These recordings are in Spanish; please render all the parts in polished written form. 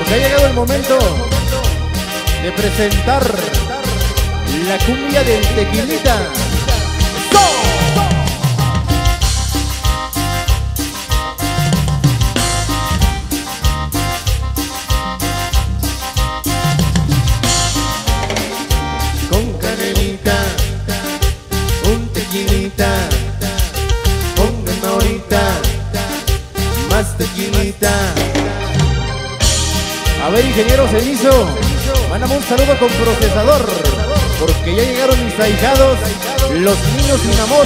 porque ha llegado el momento de presentar la cumbia del tequilita. Con canelita, un tequilita, pónganme ahorita más tequilita. A ver, ingeniero Cenizo, mándame un saludo con procesador, porque ya llegaron mis ahijados, los niños sin amor.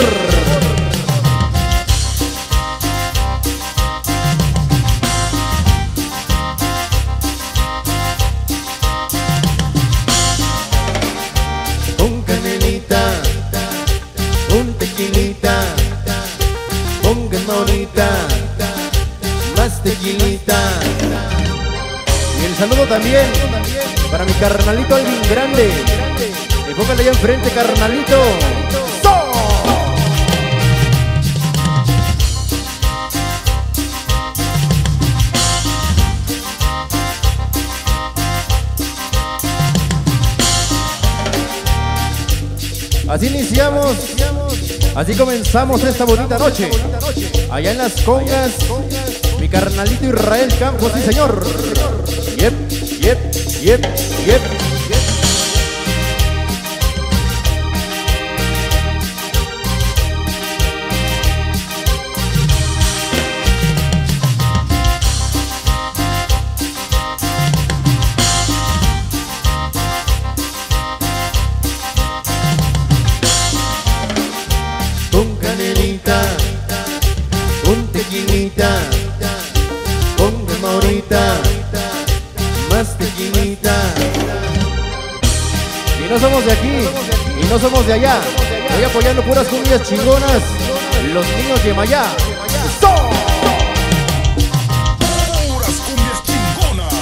Con canelita, un tequilita, pónganme ahorita más tequilita. Y el saludo también para mi carnalito Alvin Grande. Enfócale allá enfrente, carnalito. Así iniciamos, así comenzamos esta bonita noche. Allá en las congas, mi carnalito Israel Campos, sí señor. Yep, yep, yep, yep. Con canelita, un tequilita, póngame ahorita más tequilita. Y no somos de aquí, y no somos de allá. Estoy apoyando puras cumbias chingonas, los niños de Mayá. Puras cumbias chingonas.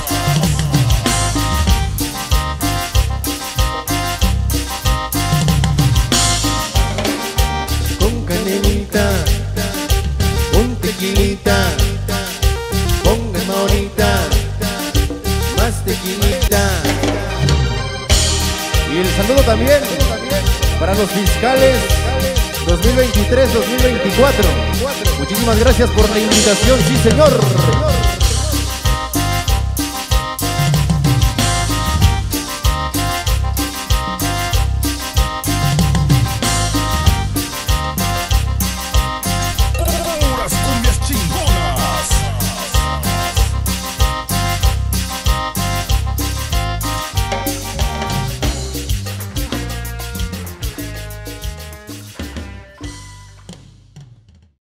Con canelita, un tequilita, póngame ahorita más tequilita. Y el saludo también para los fiscales 2023-2024. Muchísimas gracias por la invitación, sí señor.